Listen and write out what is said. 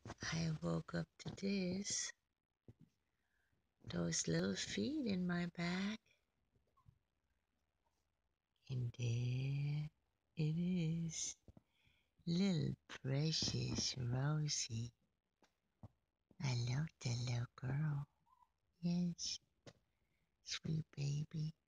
I woke up to this, those little feet in my back, and there it is, little precious Rosie. I love that little girl. Yes, sweet baby.